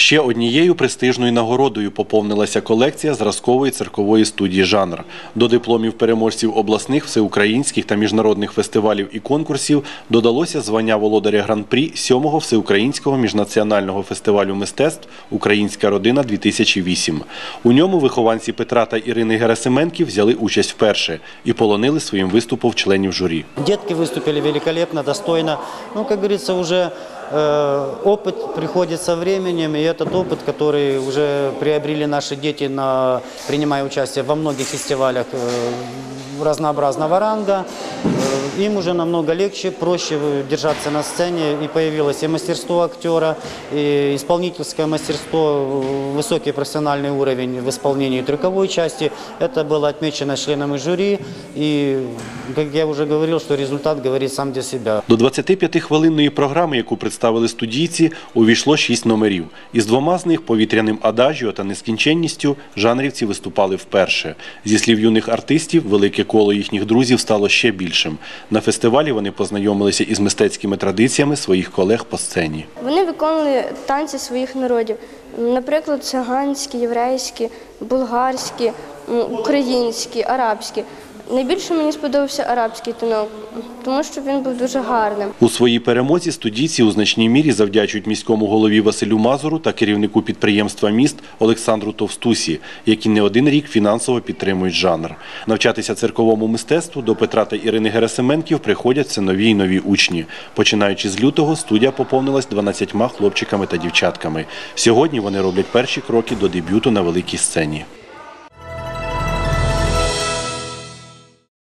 Ще однією престижною нагородою поповнилася колекція зразкової циркової студії «Жанр». До дипломів переможців обласних, всеукраїнських та міжнародних фестивалів і конкурсів додалося звання володаря гран-прі 7-го всеукраїнського міжнаціонального фестивалю мистецтв «Українська родина-2008». У ньому вихованці Петра та Ірини Герасименків взяли участь вперше і полонили своїм виступом членів журі. Дітки виступили великолепно, достойно. Ну, як говориться, вже опыт приходит со временем, и этот опыт, который уже приобрели наши дети, принимая участие во многих фестивалях разнообразного ранга, им уже намного легче, проще держаться на сцене, и появилось и мастерство актера, и исполнительское мастерство, высокий профессиональный уровень в исполнении трюковой части. Это было отмечено членами жюри, и, как я уже говорил, что результат говорит сам за себя. До 25-хвилинної програми, яку представили студійці, увійшло 6 номерів. Із 2 з них – повітряним адажіо та нескінченністю – жанрівці виступали вперше. Зі слів юних артистів, велике коло їхніх друзів стало ще більшим. На фестивалі вони познайомилися із мистецькими традиціями своїх колег по сцені. Вони виконували танці своїх народів, наприклад, циганські, єврейські, болгарські, українські, арабські. Найбільше мені сподобався арабський танок, тому що він був дуже гарним. У своїй перемозі студійці у значній мірі завдячують міському голові Василю Мазуру та керівнику підприємства «Міст» Олександру Товстусі, які не один рік фінансово підтримують жанр. Навчатися цирковому мистецтву до Петра та Ірини Герасименків приходять все нові й нові учні. Починаючи з лютого, студія поповнилась 12 хлопчиками та дівчатками. Сьогодні вони роблять перші кроки до дебюту на великій сцені.